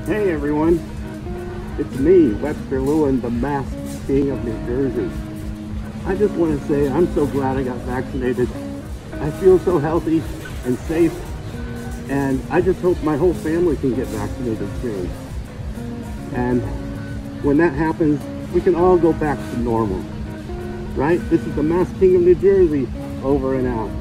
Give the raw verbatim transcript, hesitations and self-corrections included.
Hey everyone, it's me, Webster Lewin, the masked king of New Jersey. I just want to say I'm so glad I got vaccinated. I feel so healthy and safe, and I just hope my whole family can get vaccinated soon. And when that happens, we can all go back to normal, right? This is the masked king of New Jersey, over and out.